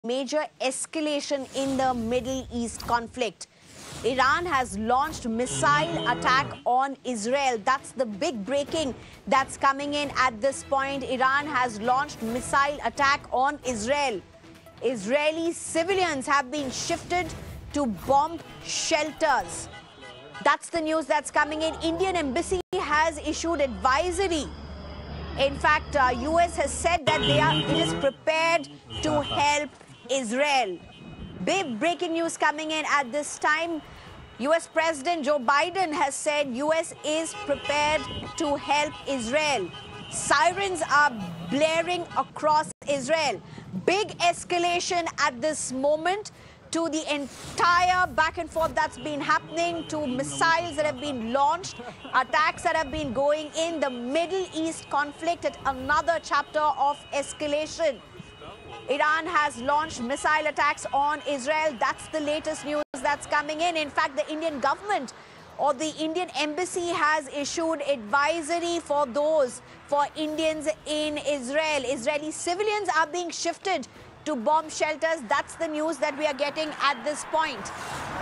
major escalation in the Middle East conflict. Iran has launched missile attack on Israel. That's the big breaking that's coming in at this point. Iran has launched missile attack on Israel. Israeli civilians have been shifted to bomb shelters. That's the news that's coming in. Indian embassy has issued advisory. In fact, US has said that it is prepared to help Israel. Big breaking news coming in at this time. US President Joe Biden has said US is prepared to help Israel. Sirens are blaring across Israel. Big escalation at this moment to the entire back and forth that's been happening, to missiles that have been launched, attacks that have been going in the Middle East conflict at another chapter of escalation. Iran has launched missile attacks on Israel. That's the latest news that's coming in. In fact, the Indian government or the Indian embassy has issued advisory for Indians in Israel. Israeli civilians are being shifted to bomb shelters. That's the news that we are getting at this point.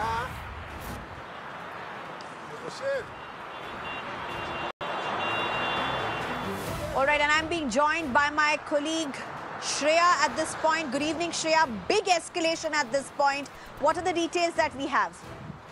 All right, and I'm being joined by my colleague Shreya at this point. Good evening, Shreya. Big escalation at this point. What are the details that we have?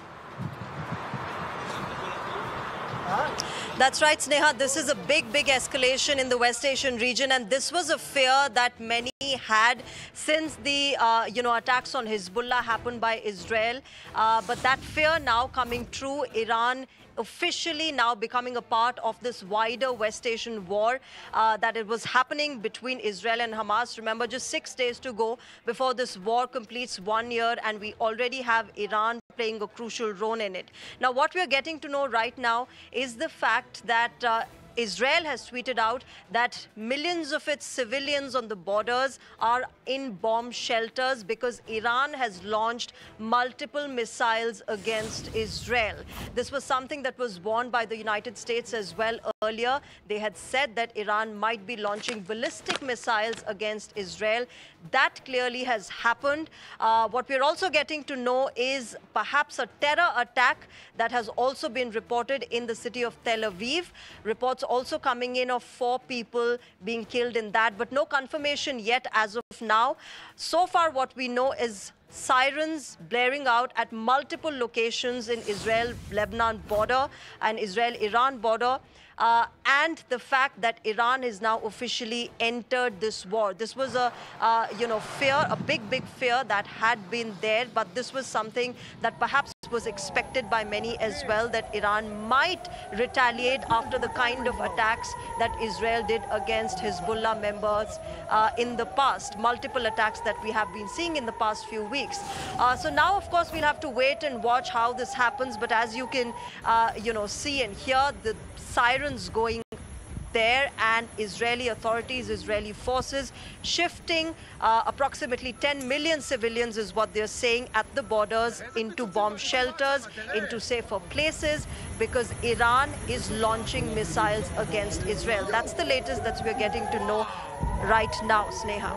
That's right, Sneha. This is a big escalation in the West Asian region, and this was a fear that many had since the attacks on Hezbollah happened by Israel. But that fear now coming true. Iran officially now becoming a part of this wider West Asian war that it was happening between Israel and Hamas. Remember, just 6 days to go before this war completes 1 year, and we already have Iran playing a crucial role in it. Now, what we're getting to know right now is the fact that Israel has tweeted out that millions of its civilians on the borders are in bomb shelters because Iran has launched multiple missiles against Israel. This was something that was warned by the United States as well earlier. They had said that Iran might be launching ballistic missiles against Israel. That clearly has happened. What we're also getting to know is perhaps a terror attack that has also been reported in the city of Tel Aviv. Reports also coming in of 4 people being killed in that, but no confirmation yet as of now. So far, what we know is sirens blaring out at multiple locations in Israel-Lebanon border and Israel-Iran border. And the fact that Iran has now officially entered this war. This was a fear, a big fear that had been there, but this was something that perhaps was expected by many as well, that Iran might retaliate after the kind of attacks that Israel did against Hezbollah members in the past. Multiple attacks that we have been seeing in the past few weeks. So now, of course, we'll have to wait and watch how this happens. But as you can, see and hear, the sirens going there, and Israeli authorities, Israeli forces shifting approximately 10 million civilians is what they're saying at the borders into bomb shelters, into safer places, because Iran is launching missiles against Israel. That's the latest that we're getting to know right now, Sneha.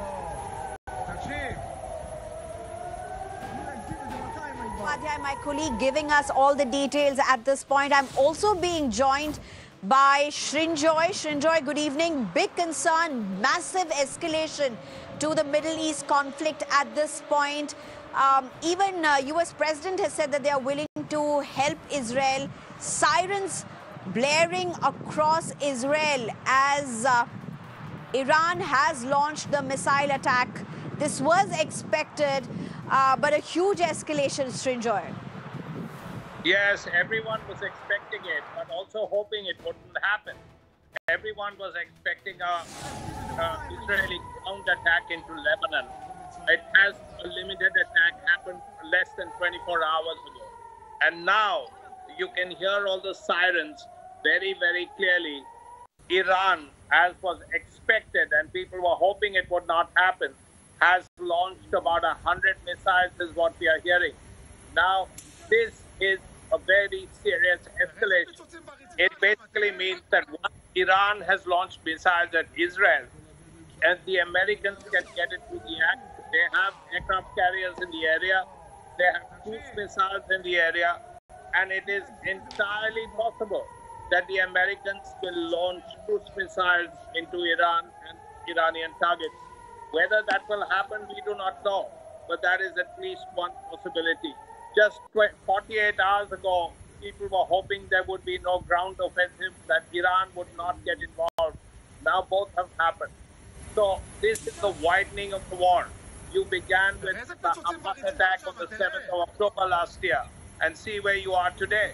My colleague giving us all the details at this point. I'm also being joined by Srinjoy. Srinjoy, good evening. Big concern, massive escalation to the Middle East conflict at this point. Even US President has said that they are willing to help Israel. Sirens blaring across Israel as Iran has launched the missile attack. This was expected, but a huge escalation, Srinjoy. Yes, everyone was expecting it, but also hoping it wouldn't happen. Everyone was expecting a Israeli ground attack into Lebanon. It has a limited attack happened less than 24 hours ago. And now you can hear all the sirens very clearly. Iran, as was expected, and people were hoping it would not happen, has launched about 100 missiles is what we are hearing. Now, this is a very serious escalation. It basically means that once Iran has launched missiles at Israel, and the Americans can get it to react They have aircraft carriers in the area. They have cruise missiles in the area. And it is entirely possible that the Americans will launch cruise missiles into Iran and Iranian targets. Whether that will happen, we do not know. But that is at least one possibility. Just 48 hours ago, people were hoping there would be no ground offensive, that Iran would not get involved. Now both have happened. So this is the widening of the war. You began with the Hamas attack on the 7th of October last year, and see where you are today.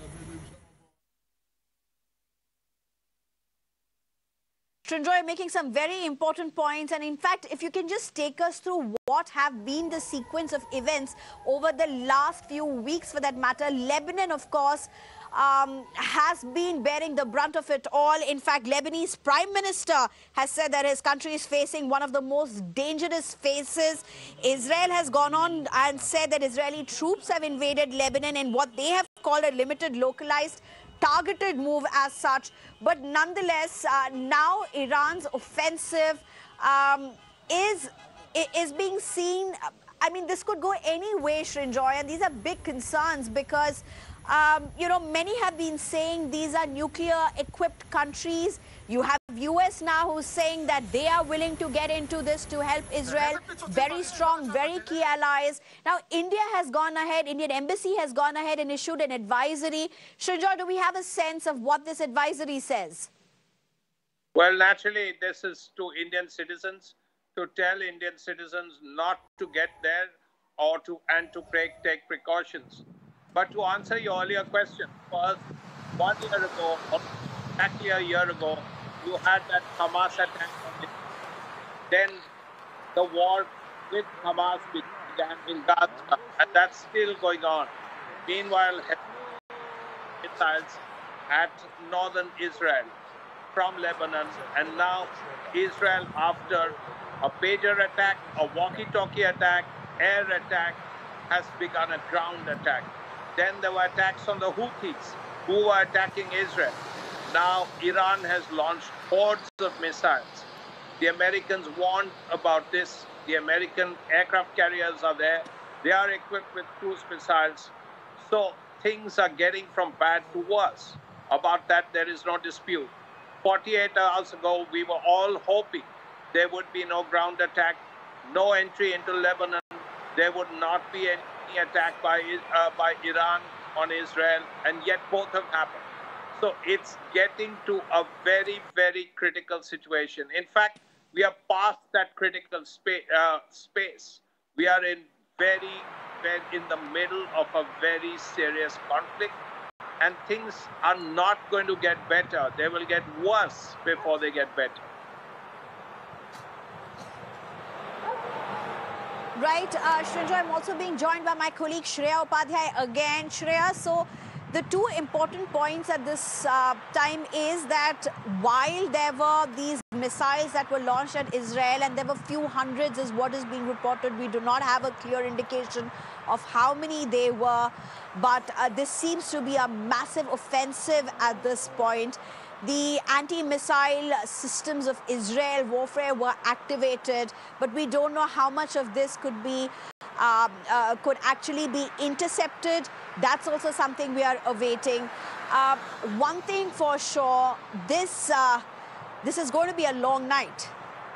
Srinjoy making some very important points, and in fact, if you can just take us through what have been the sequence of events over the last few weeks, for that matter. Lebanon, of course, has been bearing the brunt of it all. In fact, Lebanese Prime Minister has said that his country is facing one of the most dangerous phases. Israel has gone on and said that Israeli troops have invaded Lebanon in what they have called a limited, localized, targeted move as such. But nonetheless, now Iran's offensive is being seen. I mean, this could go any way, Srinjoy, and these are big concerns because you know, many have been saying these are nuclear-equipped countries. You have US now who's saying that they are willing to get into this to help Israel. Very strong, very key allies. Now, India has gone ahead, Indian Embassy has gone ahead and issued an advisory. Srinjoy, do we have a sense of what this advisory says? Well, naturally, this is to Indian citizens, to tell Indian citizens not to get there or to take precautions. But to answer your earlier question, first, 1 year ago, or exactly a year ago, you had that Hamas attack on it. Then the war with Hamas began in Gaza, and that's still going on. Meanwhile, missiles at northern Israel from Lebanon, and now Israel, after a pager attack, a walkie-talkie attack, air attack, has begun a ground attack. Then there were attacks on the Houthis, who were attacking Israel. Now Iran has launched hordes of missiles. The Americans warned about this. The American aircraft carriers are there. They are equipped with cruise missiles. So things are getting from bad to worse. About that, there is no dispute. 48 hours ago, we were all hoping there would be no ground attack, no entry into Lebanon. There would not be any attack by Iran on Israel, and yet both have happened. So it's getting to a very, very critical situation. In fact, we are past that critical space. We are in the middle of a very serious conflict, and things are not going to get better. They will get worse before they get better. Right, Srinjoy, I'm also being joined by my colleague Shreya Upadhyay again. Shreya, so the two important points at this time is that while there were these missiles that were launched at Israel, and there were few hundreds is what is being reported, we do not have a clear indication of how many they were, but this seems to be a massive offensive at this point. The anti-missile systems of Israel warfare were activated, but we don't know how much of this could be could actually be intercepted. That's also something we are awaiting. One thing for sure, this is going to be a long night.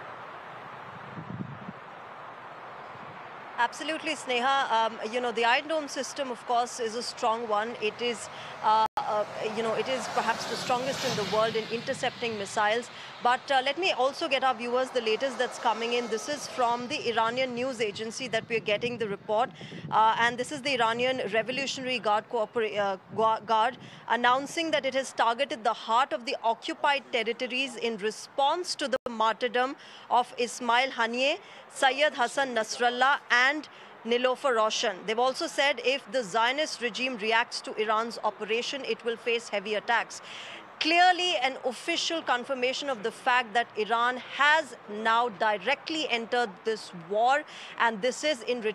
Absolutely, Sneha. You know, the Iron Dome system, of course, is a strong one. It is, you know, it is perhaps the strongest in the world in intercepting missiles. But let me also get our viewers the latest that's coming in. This is from the Iranian news agency that we're getting the report. And this is the Iranian Revolutionary Guard Guard announcing that it has targeted the heart of the occupied territories in response to the martyrdom of Ismail Haniyeh, Sayyid Hassan Nasrallah and Nilofer Roshan. They've also said if the Zionist regime reacts to Iran's operation, it will face heavy attacks. Clearly an official confirmation of the fact that Iran has now directly entered this war, and this is in retaliation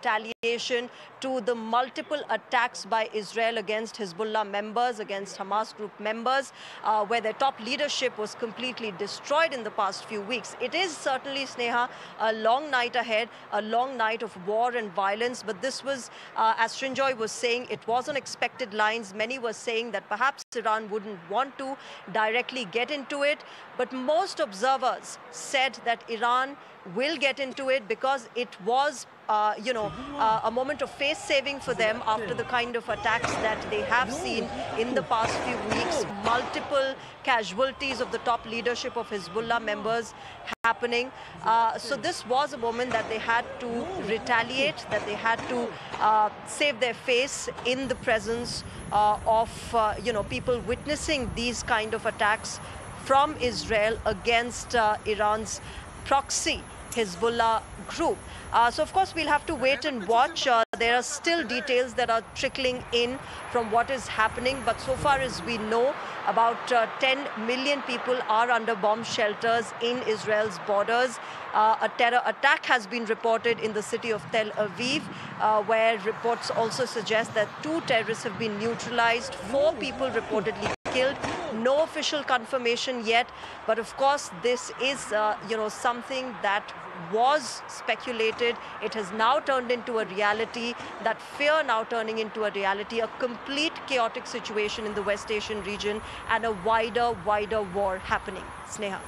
to the multiple attacks by Israel against Hezbollah members, against Hamas group members, where their top leadership was completely destroyed in the past few weeks. It is certainly, Sneha, a long night ahead, a long night of war and violence, but this was, as Srinjoy was saying, it was on expected lines. Many were saying that perhaps Iran wouldn't want to directly get into it, but most observers said that Iran will get into it because it was a moment of face saving for them after the kind of attacks that they have seen in the past few weeks. Multiple casualties of the top leadership of Hezbollah members happening. So this was a moment that they had to retaliate, that they had to save their face in the presence of people witnessing these kind of attacks from Israel against Iran's proxy Hezbollah group. So of course we'll have to wait and watch. There are still details that are trickling in from what is happening, but so far as we know, about 10 million people are under bomb shelters in Israel's borders. A terror attack has been reported in the city of Tel Aviv, where reports also suggest that 2 terrorists have been neutralized, 4 people reportedly killed. No official confirmation yet, but of course this is something that was speculated. It has now turned into a reality, that fear now turning into a reality, a complete chaotic situation in the West Asian region and a wider war happening. Sneha.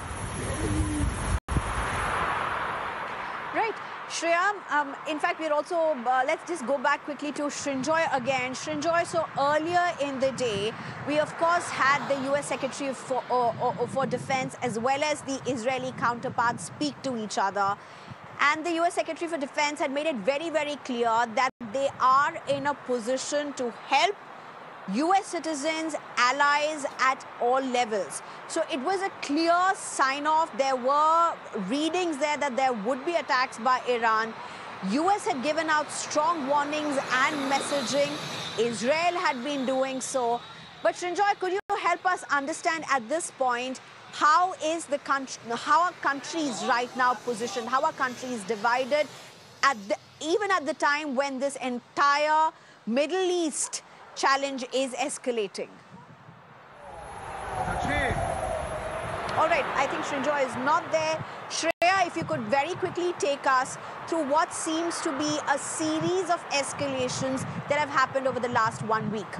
Right. Shreya, in fact, we're also, let's just go back quickly to Srinjoy again. Srinjoy, so earlier in the day, we of course had the US Secretary for Defense as well as the Israeli counterparts speak to each other. And the US Secretary for Defense had made it very, very clear that they are in a position to help US citizens, allies at all levels. So it was a clear sign-off. There were readings there that there would be attacks by Iran. US had given out strong warnings and messaging. Israel had been doing so. But Srinjoy, could you help us understand at this point how is the country, how are countries right now positioned? How are countries divided even at the time when this entire Middle East challenge is escalating? All right, I think Srinjoy is not there. Shreya, if you could very quickly take us through what seems to be a series of escalations that have happened over the last 1 week.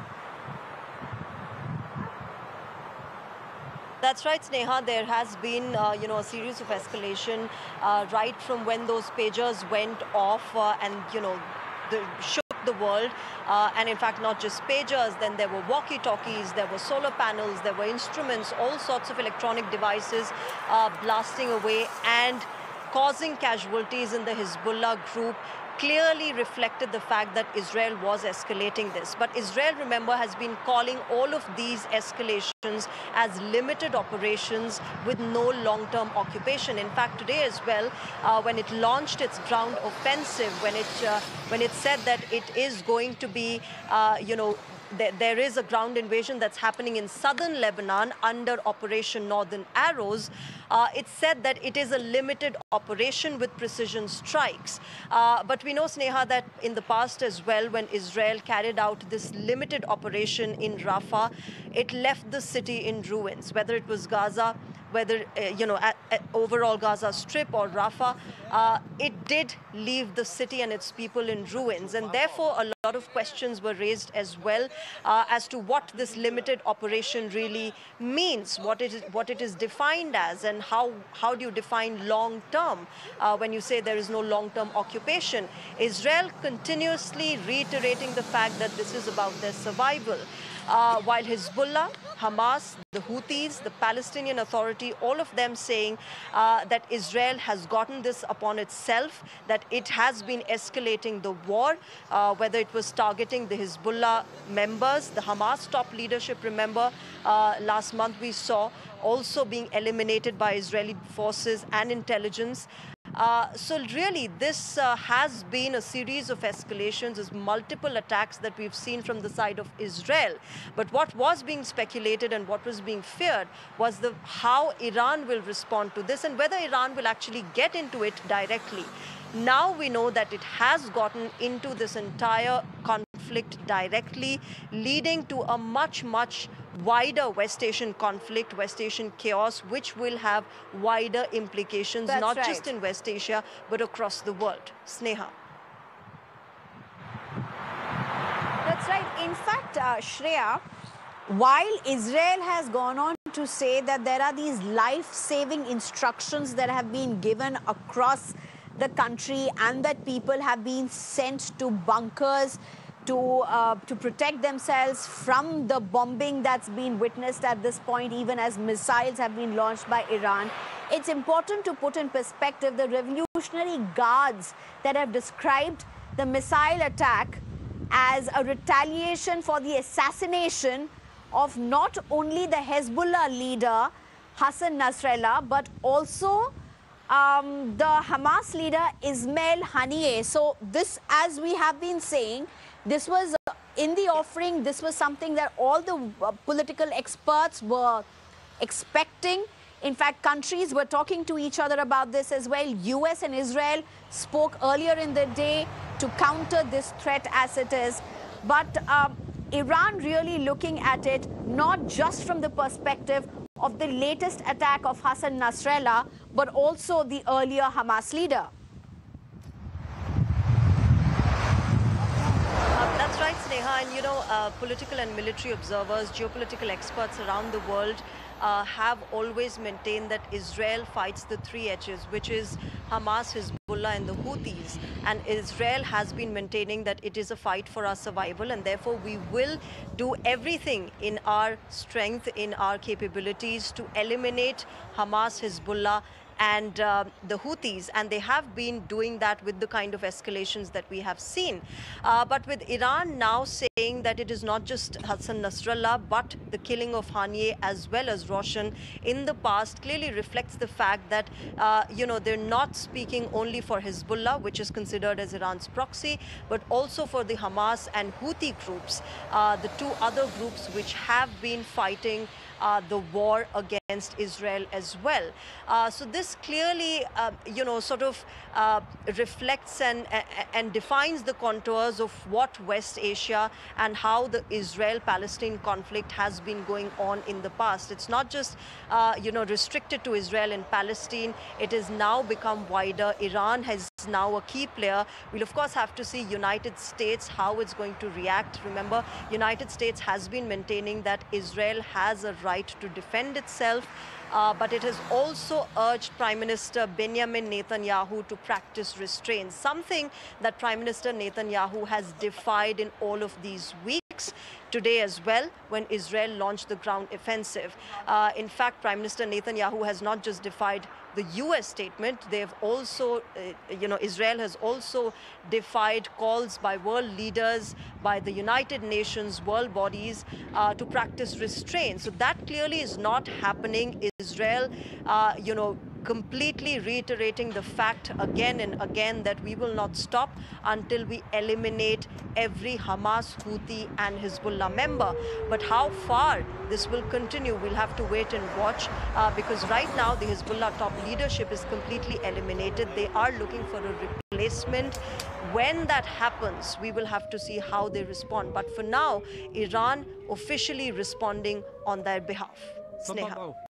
That's right, Sneha. There has been, a series of escalation right from when those pagers went off and, shook the world. And in fact, not just pagers, then there were walkie-talkies, there were solar panels, there were instruments, all sorts of electronic devices blasting away and causing casualties in the Hezbollah group. Clearly reflected the fact that Israel was escalating this. But Israel, remember, has been calling all of these escalations as limited operations with no long-term occupation. In fact, today as well, when it launched its ground offensive, when it said that it is going to be, there is a ground invasion that's happening in southern Lebanon under Operation Northern Arrows. It said that it is a limited operation with precision strikes. But we know, Sneha, that in the past as well, when Israel carried out this limited operation in Rafah, it left the city in ruins, whether it was Gaza, whether, overall Gaza Strip or Rafah, it did leave the city and its people in ruins. And therefore, a lot of questions were raised as well as to what this limited operation really means, what it is defined as, and how do you define long-term when you say there is no long-term occupation. Israel continuously reiterating the fact that this is about their survival. While Hezbollah, Hamas, the Houthis, the Palestinian Authority, all of them saying that Israel has gotten this upon itself, that it has been escalating the war, whether it was targeting the Hezbollah members, the Hamas top leadership, remember, last month we saw also being eliminated by Israeli forces and intelligence. So really, this has been a series of escalations, as multiple attacks that we've seen from the side of Israel. But what was being speculated and what was being feared was how Iran will respond to this and whether Iran will actually get into it directly. Now we know that it has gotten into this entire conflict directly, leading to a much, much wider West Asian conflict, West Asian chaos, which will have wider implications, not just in West Asia, but across the world. Sneha. That's right. In fact, Shreya, while Israel has gone on to say that there are these life-saving instructions that have been given across the country and that people have been sent to bunkers to protect themselves from the bombing that's been witnessed at this point, even as missiles have been launched by Iran. It's important to put in perspective the Revolutionary Guards that have described the missile attack as a retaliation for the assassination of not only the Hezbollah leader Hassan Nasrallah, but also the Hamas leader Ismail Haniyeh. So this, as we have been saying, this was in the offering. This was something that all the political experts were expecting. In fact, countries were talking to each other about this as well. US and Israel spoke earlier in the day to counter this threat as it is. But Iran really looking at it not just from the perspective of the latest attack of Hassan Nasrallah, but also the earlier Hamas leader. That's right, Sneha. And you know, political and military observers, geopolitical experts around the world have always maintained that Israel fights the three H's, which is Hamas, Hezbollah and the Houthis. And Israel has been maintaining that it is a fight for our survival, and therefore we will do everything in our strength, in our capabilities to eliminate Hamas, Hezbollah and the Houthis, and they have been doing that with the kind of escalations that we have seen. But with Iran now saying that it is not just Hassan Nasrallah, but the killing of Haniyeh as well as Roshan in the past clearly reflects the fact that, you know, they're not speaking only for Hezbollah, which is considered as Iran's proxy, but also for the Hamas and Houthi groups, the two other groups which have been fighting the war against Israel as well. So this clearly, you know, sort of reflects and defines the contours of what West Asia and how the Israel-Palestine conflict has been going on in the past. It's not just, you know, restricted to Israel and Palestine. It has now become wider. Iran has now a key player. We'll of course have to see United States, how it's going to react. Remember, United States has been maintaining that Israel has a right to defend itself, but it has also urged Prime Minister Benjamin Netanyahu to practice restraint, something that Prime Minister Netanyahu has defied in all of these weeks. Today as well, when Israel launched the ground offensive. In fact, Prime Minister Netanyahu has not just defied the US statement, they've also, you know, Israel has also defied calls by world leaders, by the United Nations, world bodies to practice restraint. So that clearly is not happening. Israel, you know, completely reiterating the fact again and again that we will not stop until we eliminate every Hamas, Houthi and Hezbollah member. But how far this will continue, we'll have to wait and watch, because right now the Hezbollah top leadership is completely eliminated. They are looking for a replacement. When that happens, we will have to see how they respond. But for now, Iran officially responding on their behalf. Sneha.